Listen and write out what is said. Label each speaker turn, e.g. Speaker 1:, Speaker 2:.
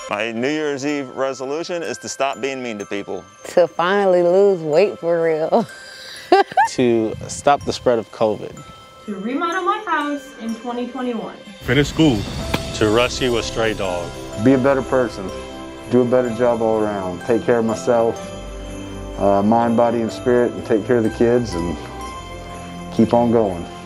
Speaker 1: My New Year's Eve resolution is to stop being mean to people.
Speaker 2: To finally lose weight for real.
Speaker 3: To stop the spread of COVID.
Speaker 4: To remodel my house in 2021.
Speaker 5: Finish school.
Speaker 6: To rescue a stray dog.
Speaker 7: Be a better person. Do a better job all around. Take care of myself, mind, body, and spirit, and take care of the kids, and keep on going.